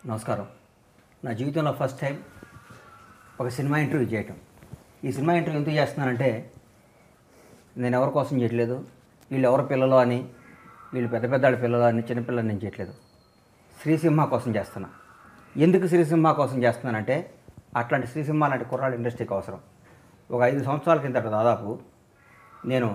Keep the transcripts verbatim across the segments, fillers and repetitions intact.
నమస్కారం. నా జీవితంలో ఫస్ట్ టైం ఒక సినిమా ఇంటర్వ్యూ చేయటం. ఈ సినిమా ఇంటర్వ్యూ ఎందుకు చేస్తున్నానంటే, నేను ఎవరి కోసం చేయట్లేదు, వీళ్ళు ఎవరి పిల్లలు అని, వీళ్ళు పెద్ద పెద్దాళ్ళ పిల్లలు అని, చిన్నపిల్లలు నేను చేయట్లేదు. శ్రీసింహ కోసం చేస్తున్నా. ఎందుకు శ్రీసింహ కోసం చేస్తున్నానంటే, అట్లాంటి శ్రీసింహ లాంటి కుర్రాళ్ళు ఇండస్ట్రీకి అవసరం. ఒక ఐదు సంవత్సరాల కిందట దాదాపు నేను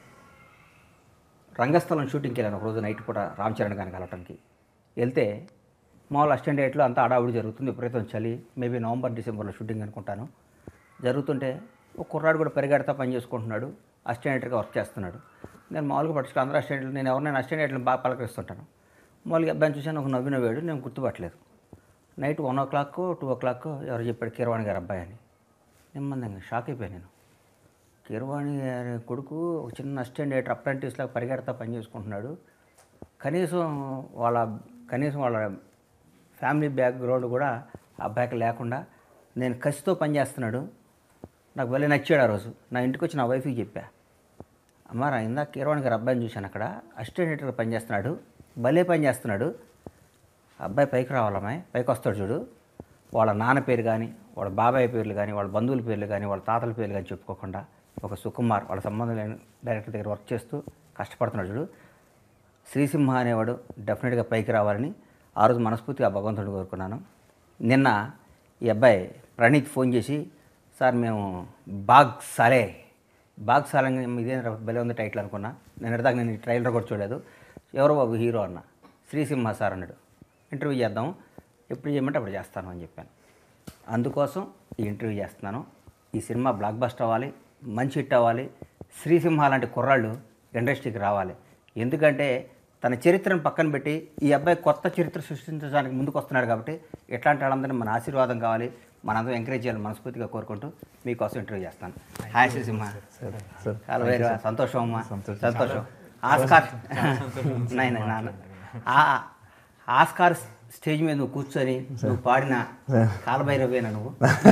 రంగస్థలం షూటింగ్కి వెళ్ళాను. ఒకరోజు నైట్ పూట రామ్ చరణ్ గారిని కలవటానికి వెళ్తే, మామూలు అసిస్టెంట్ డేట్లో అంతా అడావుడి జరుగుతుంది. విపరీతం చలి, మేబీ నవంబర్ డిసెంబర్లో షూటింగ్ అనుకుంటాను. జరుగుతుంటే ఒక కుర్రాడు కూడా పరిగెడతా పని చేసుకుంటున్నాడు, అసిస్టెంట్గా వర్క్ చేస్తున్నాడు. నేను మామూలుగా పట్టుకు అందరూ అసిస్టెంట్లు, నేను ఎవరినైనా అసిస్టెంట్లను బాగా పలకరిస్తుంటాను. మామూలుగా అబ్బాయిని చూసాను, ఒక నవ్విన వేడు, నేను గుర్తుపట్టలేదు. Night one o'clock two o'clock ఎవరు చెప్పాడు, కీరవాణి గారు అబ్బాయి అని. నెమ్మదిగా షాక్ అయిపోయాను నేను. కీరవాణి గారి కొడుకు ఒక చిన్న అసిస్టెంట్ డైరెక్టర్ అప్రెంటిస్ లాగా పరిగెడతా పని చేసుకుంటున్నాడు. కనీసం వాళ్ళ కనీసం వాళ్ళ ఫ్యామిలీ బ్యాక్గ్రౌండ్ కూడా అబ్బాయికి లేకుండా నేను కసితో పనిచేస్తున్నాడు. నాకు భలే నచ్చాడు. ఆ రోజు నా ఇంటికి వచ్చి నా వైఫ్కి చెప్పా, అమ్మ రా ఇందాక కీరవాణి గారు అబ్బాయిని చూశాను, అక్కడ అసిస్టెంట్ డైరెక్టర్గా పనిచేస్తున్నాడు, భలే పని చేస్తున్నాడు. అబ్బాయి పైకి రావాలమ్మాయి, పైకి వస్తాడు చూడు. వాళ్ళ నాన్న పేరు కానీ, వాళ్ళ బాబాయ్ పేర్లు కానీ, వాళ్ళ బంధువుల పేర్లు కానీ, వాళ్ళ తాతల పేర్లు కానీ చెప్పుకోకుండా ఒక సుకుమార్ వాళ్ళ సంబంధం లేని డైరెక్టర్ దగ్గర వర్క్ చేస్తూ కష్టపడుతున్నాడు చూడు. శ్రీసింహ అనేవాడు డెఫినెట్గా పైకి రావాలని ఆ రోజు మనస్ఫూర్తిగా భగవంతుడిని కోరుకున్నాను. నిన్న ఈ అబ్బాయి ప్రణీత్ ఫోన్ చేసి, సార్ మేము బాగ్ సాలే బాగ్ సాలే ఇదే భలే ఉంది టైటిల్ అనుకున్నా. నేను ఇడదాకా నేను ట్రైలర్ కూడా చూడలేదు. ఎవరో బాబు హీరో అన్న, శ్రీసింహ సార్ అన్నాడు. ఇంటర్వ్యూ చేద్దాం, ఎప్పుడు చేయమంటే అప్పుడు చేస్తాను అని చెప్పాను. అందుకోసం ఈ ఇంటర్వ్యూ చేస్తున్నాను. ఈ సినిమా బ్లాక్ బస్టర్ అవ్వాలి, మంచి హిట్ అవ్వాలి, శ్రీసింహ లాంటి కుర్రాళ్ళు ఇండస్ట్రీకి రావాలి. ఎందుకంటే తన చరిత్రను పక్కన పెట్టి ఈ అబ్బాయి కొత్త చరిత్ర సృష్టించడానికి ముందుకు వస్తున్నాడు. కాబట్టి ఇట్లాంటి వాళ్ళందరినీ మన ఆశీర్వాదం కావాలి, మనందరం ఎంకరేజ్ చేయాలని మనస్ఫూర్తిగా కోరుకుంటూ మీకోసం ఇంటర్వ్యూ చేస్తాను. హాయ్ శ్రీసింహ. చాలా వేరే సంతోషం అమ్మా, సంతోషం. ఆస్కార్ నై నై నాన్న ఆస్కార్ స్టేజ్ మీద నువ్వు కూర్చొని నువ్వు పాడిన కాలభైరవేనా నువ్వు?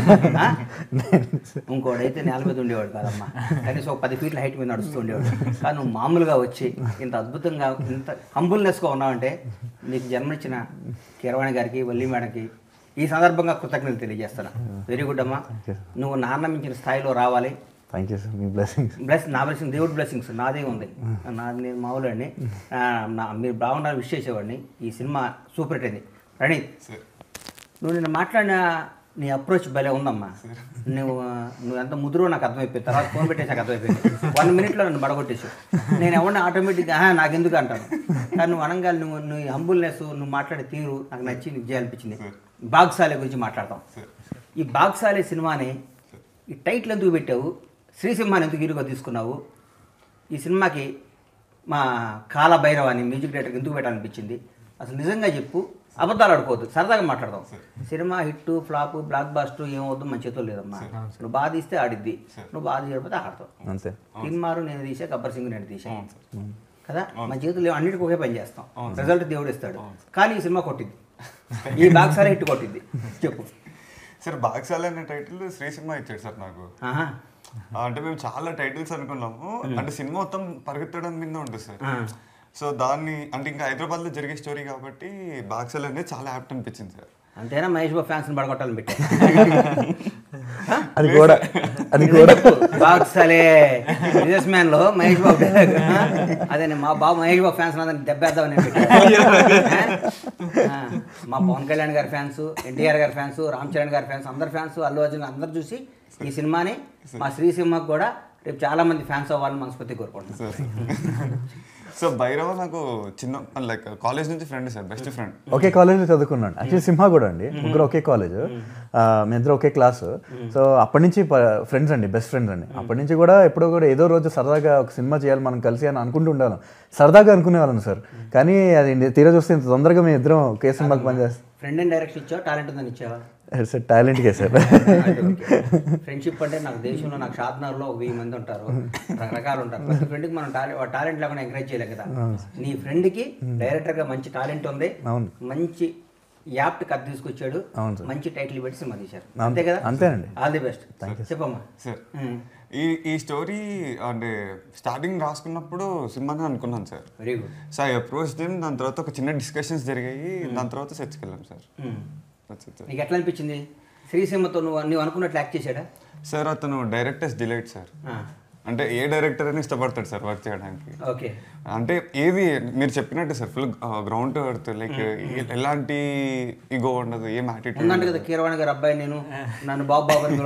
ఇంకోడైతే నేల మీద ఉండేవాడు కాదమ్మా, కనీసం ఒక పది ఫీట్ల హైట్ మీద నడుస్తూ ఉండేవాడు. కానీ నువ్వు మామూలుగా వచ్చి ఇంత అద్భుతంగా ఇంత హంబుల్నెస్గా ఉన్నావంటే నీకు జన్మనిచ్చిన కీరవాణి గారికి, వల్లి మేడంకి ఈ సందర్భంగా కృతజ్ఞతలు తెలియజేస్తాను. వెరీ గుడ్ అమ్మా, నువ్వు నాన్న మించిన స్థాయిలో రావాలి. Thank you sir. మీ బ్లెస్సింగ్స్ బ్లెస్ నా బ్లెస్సింగ్, దేవుడి బ్లెస్సింగ్స్ నాదే ఉంది. నాది నేను మామూలు అండి. నా మీరు బాగుండాలని విష్ చేసేవాడిని. ఈ సినిమా సూపర్ హిట్ అయింది. ప్రణీత్, నువ్వు నేను మాట్లాడిన నీ అప్రోచ్ భలే ఉందమ్మా. నువ్వు నువ్వు ఎంత ముదురో నాకు అర్థమైపోయింది. తర్వాత ఫోన్ పెట్టేసి నాకు అర్థమైపోయింది. వన్ మినిట్లో నన్ను బడగొట్టేసి నేను ఎవరిని ఆటోమేటిక్గా నాకు ఎందుకు అంటాను. కానీ నువ్వు అనగా నువ్వు నువ్వు హంబుల్నెస్, నువ్వు మాట్లాడే తీరు నాకు నచ్చి నీకు చేయాలనిపించింది. బాగ్సాలే గురించి మాట్లాడతాం. ఈ బాగ్సాలే సినిమాని ఈ టైటిల్ ఎందుకు పెట్టావు? శ్రీసింహాన్ని ఎందుకు హీరోగా తీసుకున్నావు? ఈ సినిమాకి మా కాలభైరవాన్ని మ్యూజిక్ డైరెక్టర్కి ఎందుకు పెట్టాలనిపించింది? అసలు నిజంగా చెప్పు, అబద్ధాలు ఆడుకోవద్దు, సరదాగా మాట్లాడదాం. Cinema hit flop blockbuster ఏమవుద్దు మన చేతుల్లో లేదమ్మా. నువ్వు బాగా తీస్తే ఆడిద్ది, నువ్వు బాగా తీయకపోతే ఆడతావు. అంతే. తిన్మారు నేను తీసా, గబ్బర్ సింగ్ నేను తీసా కదా, మన చేతుల్లో అన్నిటికీ ఒకే పని చేస్తాం. రిజల్ట్ దేవుడు ఇస్తాడు. కానీ ఈ సినిమా కొట్టింది, ఈ బాక్సాలే హిట్ కొట్టింది. చెప్పు సార్. బాగ్సాలే అనే టైటిల్ శ్రీసింహ ఇచ్చాడు సార్ నాకు. అంటే మేము చాలా టైటిల్స్ అనుకున్నాము, అంటే సినిమా మొత్తం పరిగెత్తడం మీద ఉంటుంది సార్. సో దాన్ని అంటే ఇంకా హైదరాబాద్లో జరిగే స్టోరీ కాబట్టి బాగ్సాలే అనేది చాలా యాప్ట్ అనిపించింది సార్. అంతేనా? మహేష్ బాబు ఫ్యాన్స్ పడగొట్టాలని పెట్టా అది కూడా అది కూడా బాగ్సాలే బిజినెస్ మ్యాన్ లో మహేష్ బాబు. అదే మా బాబు మహేష్ బాబు ఫ్యాన్స్ అందరినీ దెబ్బేద్దామని మా పవన్ కళ్యాణ్ గారి ఫ్యాన్స్, ఎన్టీఆర్ గారి ఫ్యాన్స్, రామ్ చరణ్ గారి ఫ్యాన్స్, అందరి ఫ్యాన్స్, అల్లు అర్జున్ అందరు చూసి ఈ సినిమాని మా శ్రీసింహకు కూడా రేపు చాలా మంది ఫ్యాన్స్ అవ్వాలని మనస్ఫూర్తి కోరుకుంటున్నాను. సో భైరవ నాకు చిన్న లైక్ కాలేజ్ నుంచి ఫ్రెండ్ సార్, బెస్ట్ ఫ్రెండ్. ఒకే కాలేజ్లో చదువుకున్నాను. యాక్చువల్లీ సింహ కూడా అండి, ముగ్గురు ఒకే కాలేజ్, మీ ఇద్దరు ఒకే క్లాస్. సో అప్పటి నుంచి ఫ్రెండ్స్ అండి, బెస్ట్ ఫ్రెండ్స్ అండి. అప్పటి నుంచి కూడా ఎప్పుడో కూడా ఏదో రోజు సరదాగా ఒక సినిమా చేయాలి మనం కలిసి అని అనుకుంటూ ఉండాలి. సరదాగా అనుకునేవాళ్ళం సార్. కానీ అది తీరా చూస్తే ఇంత తొందరగా మేము ఇద్దరం ఒకే సినిమాకి పనిచేస్తాం. ఫ్రెండ్ అండ్ డైరెక్ట్ ఇచ్చావా, టాలెంట్ ఉందని ఇచ్చావా? Sir టాలెంట్కే sir. ఫ్రెండ్షిప్ అంటే నాకు దేశంలో నాకు షాద్నగర్లో ఒక వెయ్యి మంది ఉంటారు, రకరకాలు ఉంటారు. ప్రతి ఫ్రెండ్కి మనం టాలెంట్ టాలెంట్ లేకుండా ఎంకరేజ్ చేయలేదు కదా. నీ ఫ్రెండ్కి డైరెక్టర్గా మంచి టాలెంట్ ఉంది, మంచి యాప్ట్ కథ తీసుకొచ్చాడు, మంచి టైటిల్ పెట్టి సినిమా తీశారు. అంతే కదా? అంతేనండి. All the best. చెప్పమ్మా సార్. ఈ ఈ స్టోరీ అంటే స్టార్టింగ్ రాసుకున్నప్పుడు సినిమానే అనుకున్నాను sir. Very good. So I approach them. దాని తర్వాత ఒక చిన్న డిస్కషన్స్ జరిగాయి. దాని తర్వాత సెట్స్కి వెళ్ళాం సార్. నీకు ఎట్లా అనిపించింది? శ్రీసింహతో నువ్వు నువ్వు అనుకున్నట్లు యాక్ట్ చేశాడా? సార్ అతను డైరెక్టర్స్ డిలైట్ సార్. అంటే ఏ డైరెక్టర్ అని ఇష్టపడతాడు సార్ వర్క్ చేయడానికి. ఓకే. అంటే ఏది మీరు చెప్పినట్టు sir full ground worth, like ఎలాంటి ఈగో ఉండదు, ఏం యాటిట్యూడ్ ఉందంటే కదా. కీరవాణి గారు అబ్బాయి నేను నన్ను బాబు బాబు అని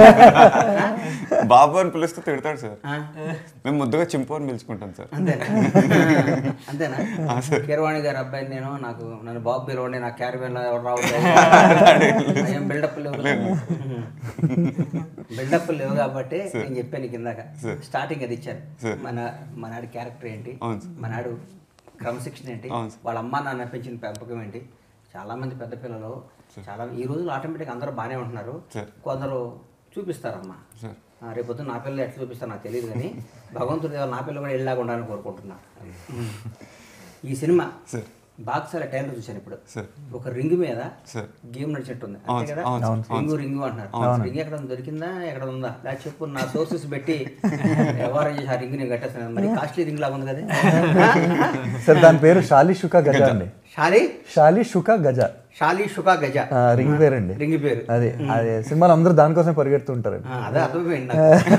బాబు అని పిలుస్తూ తిడతాడు సార్. మేము ముద్దుగా చింపు అని పిలుచుకుంటాం సార్. అంతేనా? అంతేనా? కీరవాణి గారు అబ్బాయి నేను, నాకు నన్ను బాబు పిలవండి, నాకు క్యారవాన్ ఎవరు రావట్లేదు, ఏం బిల్డప్ లేవు బిల్డప్ లేవు కాబట్టి నేను చెప్పాను కిందాక స్టార్టింగ్ అది ఇచ్చాను. మన మనాడు క్యారెక్టర్ ఏంటి, మనాడు క్రమశిక్షణ ఏంటి, వాళ్ళ అమ్మ నాన్న పెంచిన పెంపకం ఏంటి. చాలామంది పెద్ద పిల్లలు చాలా ఈ రోజులు ఆటోమేటిక్ అందరూ బాగానే ఉంటున్నారు, కొందరు చూపిస్తారమ్మా. రేపొద్దు నా పిల్లలు ఎట్లా చూపిస్తారు నాకు తెలియదు, కానీ భగవంతుడి దేవాలి నా పిల్లలు కూడా వెళ్ళాగా ఉండాలని కోరుకుంటున్నా. ఈ సినిమా బాక్సాల టైలర్ చూశాను ఇప్పుడు. ఒక రింగ్ మీద గేమ్ నడిచినట్టుంది అంతే కదా? రింగు రింగు అంటున్నారు. రింగ్ ఎక్కడ దొరికిందా, ఎక్కడ ఉందా లేదా చెప్పు, నా సోర్సెస్ పెట్టి వ్యవహారం చేసి ఆ రింగ్ నేను కట్టేస్తాను. మరి కాస్ట్లీ రింగ్ లాగా ఉంది కదా సార్. దాని పేరు షాలి షుకా గజ అండి. షాలి షాలి షుకా గజ. షాలి షుకా గజ రింగ్ పేరు అండి. రింగ్ పేరు అదే అదే సినిమాలు అందరూ దానికోసం పరిగెడుతుంటారండి. అదే అర్థమైపోయింది.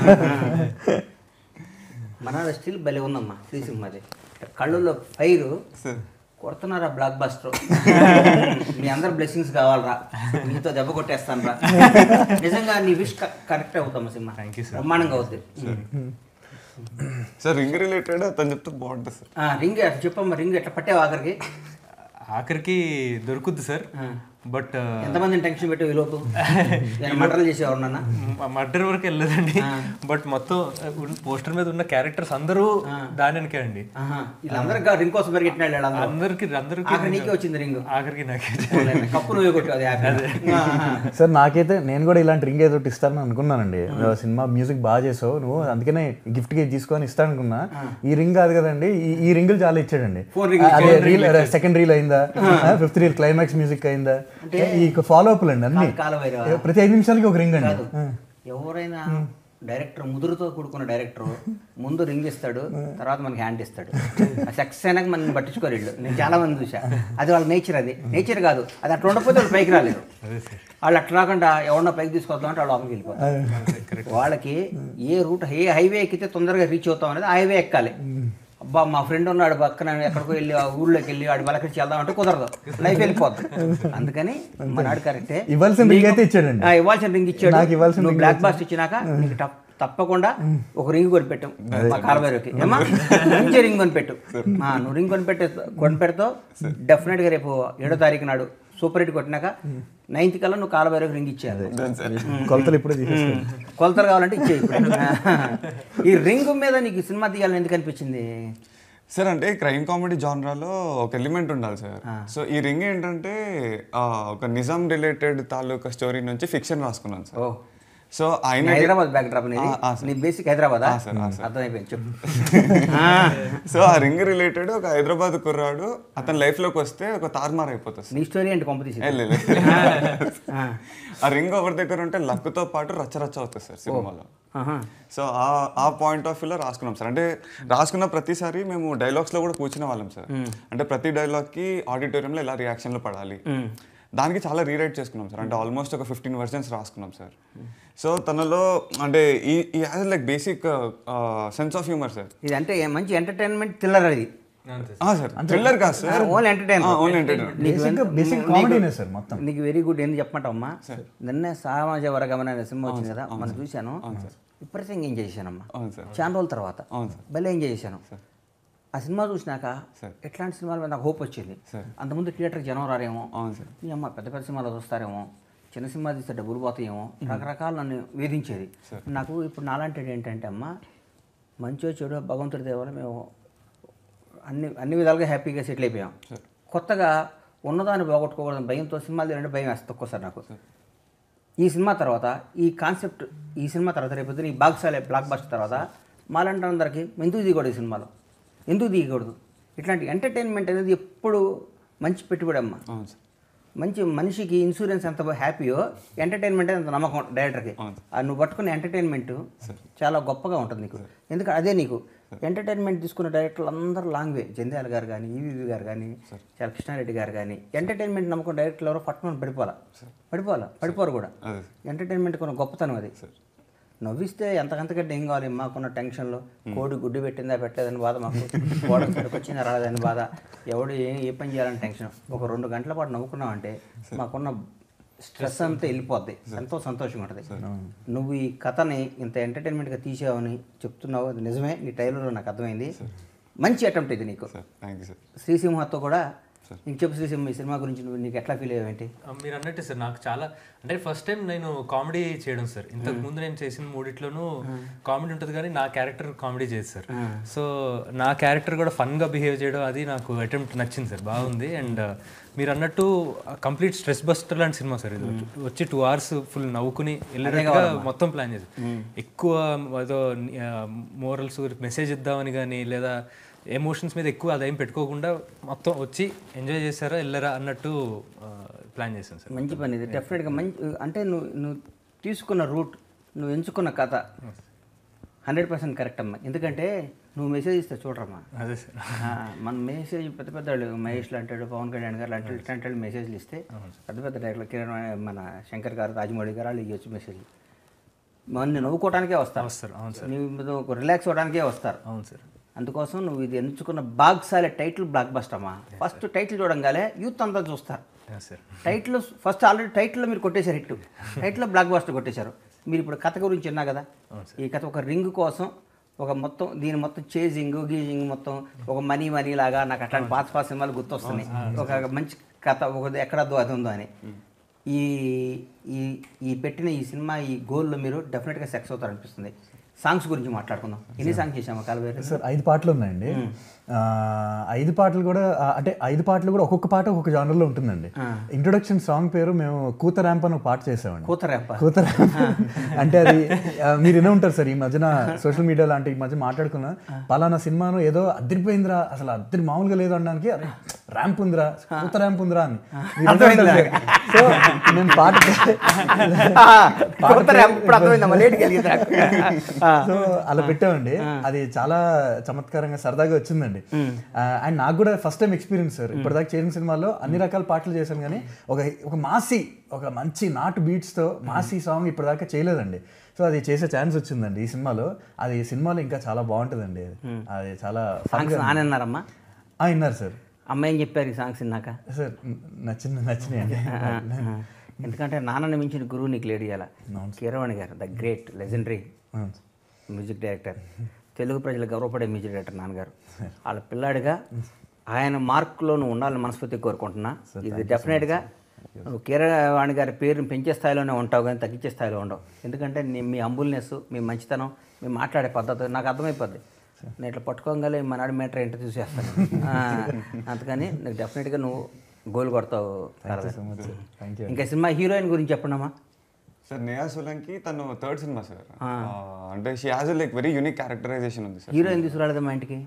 మన స్టిల్ భలే ఉందమ్మా శ్రీసింహది. కళ్ళులో ఫైరు కొడుతున్నారా బ్లాక్ బస్టర్. మీ అందరు బ్లెస్సింగ్స్ కావాలరా, మీతో దెబ్బ కొట్టేస్తాను రా. నిజంగా నీ విష్ కరెక్ట్ అవుతామా సినిమా, బ్రహ్మాండంగా అవుతుంది సార్. రింగ్ రిలేటెడ్ అతను చెప్తే బాగుంటుంది సార్. రింగ్ చెప్పమ్మా, రింగ్ ఎట్లా పట్టావు ఆఖరికి? ఆఖరికి దొరుకుద్ది సార్. బట్ ఎంతమందిని టెన్షన్ పెట్టి ఈలోపు మర్డర్లు చేసేవారు? మర్డర్ వరకు వెళ్ళలేదండి, బట్ మొత్తం పోస్టర్ మీద ఉన్న క్యారెక్టర్స్ అందరూ దానికే అండి. వీళ్ళందరికీ రింగ్ కోసం పరిగెట్టినాడు. అందరికి అందరికి నీకే వచ్చింది రింగ్, ఆఖరికి నాకే. కప్పు నువ్వే కొట్టావు సార్. నాకైతే నేను కూడా ఇలాంటి రింగ్ ఏదో ఇస్తానని అనుకున్నానండి. సినిమా మ్యూజిక్ బాగా చేసావు నువ్వు, అందుకనే గిఫ్ట్ గా తీసుకొని ఇస్తాను అనుకున్నా. ఈ రింగ్ కాదు కదండి, ఈ రింగులు చాలా ఇచ్చాడండి. అదే రీల్ సెకండ్ రీల్ అయిందా, ఫిఫ్త్ రీల్ క్లైమాక్స్ మ్యూజిక్ అయిందా, ఈ ఫాలో అప్లు అండి అన్ని. ప్రతి ఐదు నిమిషాలకి ఒక రింగ్ అండి. ఎవరైనా డైరెక్టర్ ముదురుతో కూడుకున్న డైరెక్టర్ ముందు రింగ్ ఇస్తాడు, తర్వాత మనకి హ్యాండ్ ఇస్తాడు. సక్సెస్ అయినాక మనం పట్టించుకోరు వీళ్ళు. నేను చాలా మంది చూసా, అది వాళ్ళ నేచర్. అది నేచర్ కాదు, అది అట్లా ఉండకపోతే వాళ్ళు పైకి రాలేదు. వాళ్ళు అట్లా రాకుండా ఎవరన్నా పైకి తీసుకొద్దామంటే వాళ్ళు లోపలికి వెళ్ళిపోతారు. వాళ్ళకి ఏ రూట్, ఏ హైవే ఎక్కితే తొందరగా రీచ్ అవుతాం అనేది ఆ హైవే ఎక్కాలి. అబ్బా మా ఫ్రెండ్ ఉన్నాడు పక్కన, ఎక్కడికో వెళ్ళి ఆ ఊళ్ళోకి వెళ్ళి వాడి బలకరించి వెళ్దాం అంటే కుదరదు, లైఫ్ వెళ్ళిపోద్ది. అందుకని మనాడు కరెక్టే, ఇవ్వాల్సిన రింగ్ అయితే ఇచ్చాడండి. ఇవ్వాల్సిన రింగ్ ఇచ్చాడు. నువ్వు బ్లాక్ బాస్ట్ ఇచ్చినాక నీకు తప్పకుండా ఒక రింగ్ కొనిపెట్టాం మా కాలబైరవకి. ఏమా మంచి రింగ్ కొనిపెట్టు. నువ్వు రింగ్ కొనిపెట్టే కొనిపెడతావు డెఫినెట్గా. రేపు ఏడో తారీఖు నాడు సూపర్ హిట్ కొట్టినాక నైన్త్ కల్లా నువ్వు కాలబైరవకి రింగ్ ఇచ్చేయాలి. కొలతలు ఇప్పుడు కొలతలు కావాలంటే ఇచ్చే. ఈ రింగ్ మీద నీకు సినిమా తీయాలని ఎందుకు అనిపించింది సార్? అంటే క్రైమ్ కామెడీ జానరాలో ఒక ఎలిమెంట్ ఉండాలి సార్. సో ఈ రింగ్ ఏంటంటే ఒక నిజాం రిలేటెడ్ తాలూకా స్టోరీ నుంచి ఫిక్షన్ రాసుకున్నాను సార్. సో ఆయన హైదరాబాద్ బ్యాక్ డ్రాప్ నీ బేసిక్ హైదరాబాద్ అర్థమైపోయింది చెప్పు. సో ఆ రింగ్ రిలేటెడ్ ఒక హైదరాబాద్ కుర్రాడు అతని లైఫ్ లోకి వస్తే ఒక తారుమార్ అయిపోతుంది. నీ స్టోరీ ఏంటి కాంపిటీషన్? ఆ రింగ్ ఎవరి దగ్గర ఉంటే లక్తో పాటు రచ్చరచ్చ అవుతుంది సార్ సినిమాలో. సో ఆ ఆ పాయింట్ ఆఫ్ వ్యూలో రాసుకున్నాం సార్. అంటే రాసుకున్న ప్రతిసారి మేము డైలాగ్స్లో కూడా కూర్చునే వాళ్ళం సార్. అంటే ప్రతి డైలాగ్కి ఆడిటోరియంలో ఇలా రియాక్షన్లు పడాలి, దానికి చాలా రీరైట్ చేసుకున్నాం సార్. అంటే ఆల్మోస్ట్ ఒక ఫిఫ్టీన్ వర్షన్స్ రాసుకున్నాం సార్. సో తనలో అంటే ఈ ఈ has like basic sense of humour sir. ఇది అంటే మంచి ఎంటర్టైన్మెంట్ థ్రిల్లర్. అది సార్ థ్రిల్లర్ కాదు sir, only entertainment. Only entertainment. మొత్తం నీకు వెరీ గుడ్. ఎందుకు చెప్పమంటావమ్మా, నిన్నే సమాజ వర్గం అనే సినిమా వచ్చింది కదా, మనం చూశాను. విపరీతంగా ఎంజాయ్ చేశానమ్మా చాలా రోజుల తర్వాత. భలే ఎంజాయ్ చేశాను. ఆ సినిమా చూసినాక ఎట్లాంటి సినిమాల మీద నాకు హోప్ వచ్చింది. అంతకుముందు థియేటర్ జనం రారేమో, మీ అమ్మ పెద్ద పెద్ద సినిమాలు చూస్తారేమో, చిన్న సినిమా తీస్తే డబ్బులు పోతాయేమో, రకరకాలు నన్ను వేధించేది. నాకు ఇప్పుడు నాలాంటిది ఏంటంటే అమ్మ మంచో చెడు భగవంతుడి దేవాల మేము అన్ని అన్ని విధాలుగా హ్యాపీగా సెటిల్ అయిపోయాం. కొత్తగా ఉన్నదాన్ని పోగొట్టుకోకూడదని భయంతో సినిమాలు తీయాలంటే భయం వేస్తుంది ఒక్కోసారి నాకు. ఈ సినిమా తర్వాత ఈ కాన్సెప్ట్, ఈ సినిమా తర్వాత రేపు ఈ బాక్సాలే బ్లాక్ బస్టర్ తర్వాత మాలాంటి అందరికీ ఎందుకు దిగకూడదు ఈ సినిమాలో, ఎందుకు దిగకూడదు? ఇట్లాంటి ఎంటర్టైన్మెంట్ అనేది ఎప్పుడు మంచి పెట్టుబడి అమ్మ. మంచి మనిషికి ఇన్సూరెన్స్ ఎంత హ్యాపీయో ఎంటర్టైన్మెంట్ అంత నమ్మకం డైరెక్టర్కి. నువ్వు పట్టుకున్న ఎంటర్టైన్మెంట్ చాలా గొప్పగా ఉంటుంది నీకు. ఎందుకంటే అదే నీకు ఎంటర్టైన్మెంట్ తీసుకున్న డైరెక్టర్లు అందరూ లాంగ్ వే. జంధ్యాల గారు కానీ, ఈవీవి గారు కానీ, చాలా కృష్ణారెడ్డి గారు కానీ, ఎంటర్టైన్మెంట్ నమ్మకం డైరెక్టర్లు ఎవరో పట్టుకుని పడిపోవాలా పడిపోవాలా పడిపోరు కూడా. ఎంటర్టైన్మెంట్ కొన్న గొప్పతనం అది. నవ్విస్తే ఎంతకంతకంటే ఏం కావాలి? మాకున్న టెన్షన్లో కోడి గుడ్డు పెట్టిందా పెట్టలేదని బాధ, మాకు గోడ వచ్చిందా రాలేదని బాధ, ఎవడు ఏ ఏ పని చేయాలని టెన్షన్. ఒక రెండు గంటల పాటు నవ్వుకున్నావంటే మాకున్న స్ట్రెస్ అంతా వెళ్ళిపోద్ది, ఎంతో సంతోషంగా ఉంటుంది. నువ్వు ఈ కథని ఇంత ఎంటర్టైన్మెంట్గా తీసావని చెప్తున్నావు, అది నిజమే. నీ టైలర్లో నాకు అర్థమైంది. మంచి అటెంప్ట్ ఇది నీకు. శ్రీసింహతో కూడా నీకు చెప్పు శ్రీసింహ, ఈ సినిమా గురించి నువ్వు నీకు ఎట్లా ఫీల్ అయ్యావేంటి? మీరు అన్నట్టు సార్, నాకు చాలా అంటే ఫస్ట్ టైం నేను కామెడీ చేయడం సార్. ఇంతకు ముందు నేను చేసిన మూడిట్లోనూ కామెడీ ఉంటుంది కానీ నా క్యారెక్టర్ కామెడీ చేయదు సార్. సో నా క్యారెక్టర్ కూడా ఫన్గా బిహేవ్ చేయడం అది నాకు అటెంప్ట్ నచ్చింది సార్, బాగుంది. అండ్ మీరు అన్నట్టు కంప్లీట్ స్ట్రెస్ బస్టర్ లాంటి సినిమా సార్ ఇది. వచ్చి టూ అవర్స్ ఫుల్ నవ్వుకుని వెళ్ళేట్టుగా మొత్తం ప్లాన్ చేసి, ఎక్కువ ఏదో మోరల్స్ మెసేజ్ ఇద్దామని కానీ లేదా ఎమోషన్స్ మీద ఎక్కువ అదేం పెట్టుకోకుండా మొత్తం వచ్చి ఎంజాయ్ చేశారా వెళ్ళరా అన్నట్టు ప్లాన్ చేశాను సార్. మంచి పని ఇది డెఫినెట్గా. మంచి అంటే నువ్వు నువ్వు తీసుకున్న రూట్, నువ్వు ఎంచుకున్న కథ హండ్రెడ్ పర్సెంట్ కరెక్ట్ అమ్మా. ఎందుకంటే నువ్వు మెసేజ్ ఇస్తే చూడరమ్మా. అదే సార్, మన మెసేజ్ పెద్ద పెద్ద వాళ్ళు మహేష్ లాంటాడు, పవన్ కళ్యాణ్ గారు లాంటి ఇట్లాంటి మెసేజ్లు ఇస్తే పెద్ద పెద్ద డైరెక్టర్ కిరణ్, మన శంకర్ గారు, రాజమౌళి గారు వాళ్ళు ఇవ్వచ్చు మెసేజ్లు. మన నవ్వుకోవడానికే వస్తారు వస్తారు. అవును సార్, నువ్వు రిలాక్స్ అవ్వడానికే వస్తారు. అవును సార్. అందుకోసం నువ్వు ఇది ఎంచుకున్న బాగ్సాలే టైటిల్ బ్లాక్ బస్టర్ అమ్మా. ఫస్ట్ టైటిల్ చూడంగానే యూత్ అంతా చూస్తారు. టైటిల్ ఫస్ట్ ఆల్రెడీ టైటిల్లో మీరు కొట్టేశారు హిట్, టైటిల్లో బ్లాక్ బస్టర్ కొట్టేశారు. మీరు ఇప్పుడు కథ గురించి విన్నా కదా, ఈ కథ ఒక రింగ్ కోసం ఒక మొత్తం దీని మొత్తం చేజింగ్ గీజింగ్ మొత్తం ఒక మనీ మనీ లాగా నాకు అట్లాంటి పాత పాత సినిమాలు గుర్తొస్తున్నాయి. ఒక మంచి కథ ఒక ఎక్కడదో అది ఉందో అని. ఈ ఈ ఈ పెట్టిన ఈ సినిమా ఈ గోల్లో మీరు డెఫినెట్గా సక్సెస్ అవుతారు అనిపిస్తుంది. సాంగ్స్ గురించి మాట్లాడుకుందాం. ఎన్ని సాంగ్స్ చేసాము కాలవేరు సార్? ఐదు పాటలు ఉన్నాయండి. ఐదు పాటలు కూడా అంటే ఐదు పాటలు కూడా ఒక్కొక్క పాట ఒక్కొక్క జానర్లో ఉంటుందండి. ఇంట్రొడక్షన్ సాంగ్ పేరు మేము కూత ర్యాంప్ అని ఒక పాట చేసామండి. కూత ర్యాంప్ కూత ర్యాంప్ అంటే అది మీరు వినే ఉంటారు సార్. ఈ మధ్యన సోషల్ మీడియా లాంటి ఈ మధ్య మాట్లాడుకున్నా, పలానా సినిమాను ఏదో అద్దరిపోయిందిరా, అసలు అద్దరి మామూలుగా లేదు అనడానికి ర్యాంప్ ఉందిరా, కూత ర్యాంప్ ఉందిరా అని. సో మేము పాట సో అలా పెట్టామండి. అది చాలా చమత్కారంగా సరదాగా వచ్చిందండి. అండ్ నాకు కూడా ఫస్ట్ టైం ఎక్స్పీరియన్స్ సార్. ఇప్పటిదాకా చేసిన సినిమాల్లో అన్ని రకాల పాటలు చేశాను కానీ ఒక ఒక మాసి ఒక మంచి నాటు బీట్స్తో మాసి సాంగ్ ఇప్పటిదాకా చేయలేదండి. సో అది చేసే ఛాన్స్ వచ్చిందండి ఈ సినిమాలో. అది సినిమాలో ఇంకా చాలా బాగుంటుందండి. అది చాలా అన్నారమ్మా విన్నారు సార్. అమ్మాయి ఏం చెప్పారు ఈ సాంగ్స్ విన్నాక? సార్ నచ్చింది నచ్చినాయండి. ఎందుకంటే నాన్నని మించిన గురువు నీకు లేడు ఇవ్వాల. Keeravani garu the great legendary music director, Telugu ప్రజలు గౌరవపడే మ్యూజిక్ డైరెక్టర్ నాన్నగారు. వాళ్ళ పిల్లాడిగా ఆయన మార్కులో నువ్వు ఉండాలని మనస్ఫూర్తిగా కోరుకుంటున్నా. ఇది డెఫినెట్గా నువ్వు కీరవాణి గారి పేరుని పెంచే స్థాయిలోనే ఉంటావు కానీ తగ్గించే స్థాయిలో ఉండవు. ఎందుకంటే మీ హంబుల్నెస్, మీ మంచితనం, మీ మాట్లాడే పద్ధతి నాకు అర్థమైపోద్ది. నేను ఇట్లా పట్టుకోగలే మా నాడు మీటర్ ఏంటో చూసేస్తాను. అందుకని నాకు డెఫినెట్గా నువ్వు గోల్ కొడతావు. ఇంకా సినిమా హీరోయిన్ గురించి చెప్పండమ్మా. సార్ నేహా సోలంకి తను థర్డ్ సినిమా సార్. అంటే she has like very unique characterization ఉంది సార్. హీరోయిన్ తీసుకురాలేదా మా ఇంటికి?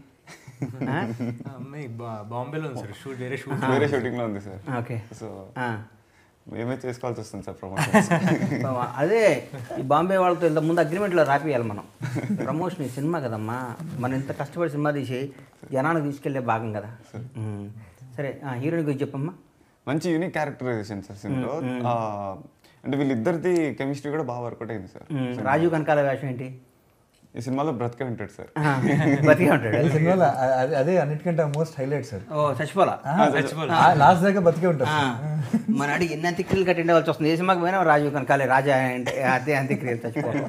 బాంబేలో ఉంది సార్ షూట్, వేరే షూట్ వేరే షూటింగ్లో ఉంది సార్. ఓకే. సో మేమే చేసుకోవాల్సి వస్తుంది సార్ ప్రమోషన్. అదే ఈ బాంబే వాళ్ళతో ఇంత ముందు అగ్రిమెంట్లో రాపియాలి మనం. ప్రమోషన్ ఈ సినిమా కదమ్మా, మనం ఇంత కష్టపడి సినిమా తీసి జనానికి తీసుకెళ్లే భాగం కదా. సరే హీరోయిన్ గురించి చెప్పమ్మా. మంచి యూనిక్ క్యారెక్టరైజేషన్ సార్ సినిమాలో. అంటే వీళ్ళిద్దరిది కెమిస్ట్రీ కూడా బాగా వర్కౌట్ అయింది సార్. రాజీవ్ కనకాల వేషం ఏంటి ఈ సినిమాలో? బ్రతికే ఉంటాడు సార్. బతికే ఉంటాడు ఈ సినిమాలో. అదే అన్నిటికంటే మోస్ట్ హైలైట్ సార్. ఓ చచ్చిపోలా లాస్ట్ దాకా బతికే ఉంటాడు. మన అడిగి ఎన్ని అంత్యక్రియలు కట్టిండే వాళ్ళకి వస్తుంది. ఏ సినిమాకి పోయినా రాజీవ్ కనకాలే రాజా అంటే అదే అంత్యక్రియలు చచ్చిపోతాం.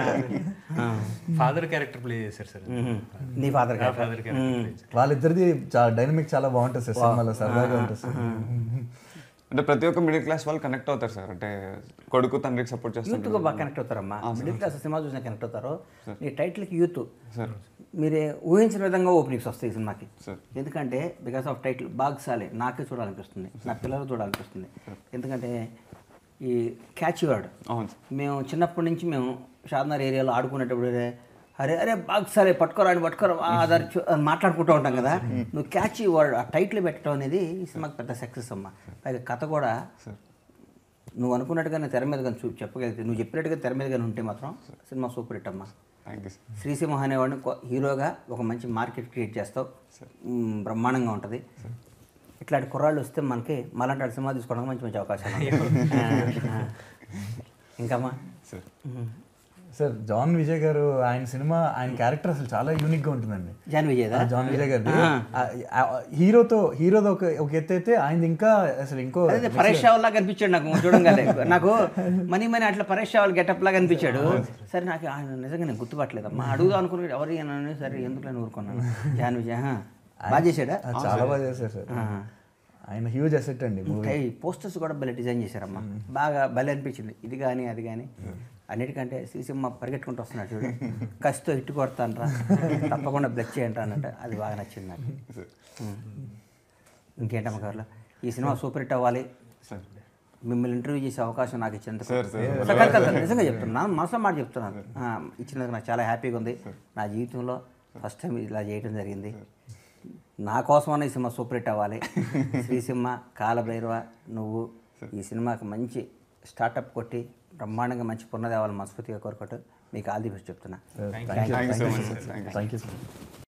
ఫాదర్ క్యారెక్టర్ ప్లే చేశారు సార్. నీ ఫాదర్ ఫాదర్ క్యారెక్టర్ వాళ్ళిద్దరిది డైనమిక్ చాలా బాగుంటుంది సార్ సినిమాలో, సరదాగా ఉంటుంది సార్. అంటే ప్రతి ఒక్క మిడిల్ క్లాస్ వాళ్ళు కనెక్ట్ అవుతారు సార్. అంటే కొడుకు తండ్రికి సపోర్ట్ చేస్తారు. యూత్గా బాగా కనెక్ట్ అవుతారమ్మా. మిడిల్ క్లాస్ సినిమా చూసినా కనెక్ట్ అవుతారు. ఈ టైటిల్కి యూత్ మీరే ఊహించిన విధంగా ఓపెనింగ్స్ వస్తాయి ఈ సినిమాకి. ఎందుకంటే బికాస్ ఆఫ్ టైటిల్ బాగ్సాలే నాకే చూడాలనిపిస్తుంది, నా పిల్లలు చూడాలనిపిస్తుంది. ఎందుకంటే ఈ క్యాచ్ వర్డ్ మేము చిన్నప్పటి నుంచి మేము షాద్నగర్ ఏరియాలో ఆడుకునేటప్పుడు అరే అరే బాగా సరే పట్టుకోరా అని పట్టుకోరా అదర్ మాట్లాడుకుంటూ ఉంటాం కదా, నువ్వు క్యాచ్ వర్డ్ ఆ టైటిల్ పెట్టడం అనేది ఈ సినిమాకి పెద్ద సక్సెస్ అమ్మ. పైగా కథ కూడా నువ్వు అనుకున్నట్టుగానే తెర మీద కానీ చూ చెప్పగలిగితే నువ్వు చెప్పినట్టుగా తెర మీద కానీ ఉంటే మాత్రం సినిమా సూపర్ హిట్ అమ్మా. Thank you sir. శ్రీసింహ అనేవాడిని కొ- హీరోగా ఒక మంచి మార్కెట్ క్రియేట్ చేస్తావు, మ్, బ్రహ్మాండంగా ఉంటుంది. ఇట్లాంటి కుర్రాళ్ళు వస్తే మనకి మళ్ళంటి వాడి సినిమా తీసుకోవడానికి మంచి మంచి అవకాశాలు ఉన్నాయి. ఆ, ఆ. ఇంకమ్మా సార్ సార్ జాన్ విజయ్ గారు ఆయన సినిమా ఆయన క్యారెక్టర్ అసలు చాలా యూనిక్ గా ఉంటుందండి. జాన్ విజయదా? ఆ, జాన్ విజయ్ గారిది ఆ, హీరోతో హీరోతో ఒక ఒక ఎత్తు అయితే ఆయన ఇంకా అసలు ఇంకో అదే పరేష్ రావల్ లాగా అనిపించాడు నాకు చూడంగానే. నాకు మనీ మనీ అట్లా పరేష్ రావల్ గెటప్ లాగా అనిపించాడు. సరే నాకు ఆయన నిజంగా నేను గుర్తుపట్టలేదమ్మా, అడుగుదాం అనుకున్నాడు ఎవరు అని. సరే ఎందుకు ఊరుకున్నాను. జాన్ విజయ్ ఆ, బాగా చేశాడా? ఆ, చాలా బాగా చేశారు సార్. ఆయన హ్యూజ్ అసెట్ అండి మూవీ. పోస్టర్స్ కూడా భలే డిజైన్ చేశారమ్మా, బాగా భలే అనిపించింది. ఇది కానీ అది కానీ అన్నిటికంటే శ్రీసింహ పరిగెట్టుకుంటూ వస్తున్నాడు చూడు, కసితో ఇట్టు కొడతాను రా, తప్పకుండా బ్లెక్ చేయండి అన్నట్టు, అది బాగా నచ్చింది నాకు. ఇంకేంటమ్మ గారు, ఈ సినిమా సూపర్ హిట్ అవ్వాలి, సార్ మిమ్మల్ని ఇంటర్వ్యూ చేసే అవకాశం నాకు ఇచ్చినందుకు సార్, సార్. అసలు కాదు, కాదు, నిజంగా చెప్తున్నాను, మనసులో మాట చెప్తున్నాను. ఆ, ఇచ్చినందుకు నాకు చాలా హ్యాపీగా ఉంది. నా జీవితంలో ఫస్ట్ టైం ఇలా చేయడం జరిగింది. నా కోసమన్నా ఈ సినిమా సూపర్ హిట్ అవ్వాలి. శ్రీసింహ, కాలభైరవ, నువ్వు ఈ సినిమాకి మంచి స్టార్టప్ కొట్టి బ్రహ్మాండంగా మంచి పున్నదేవాలని మనస్ఫూర్తిగా కోరుకుంటూ మీకు ఆల్ ది బెస్ట్ చెప్తున్నా. Thank you so much sir. Thank you thank you sir.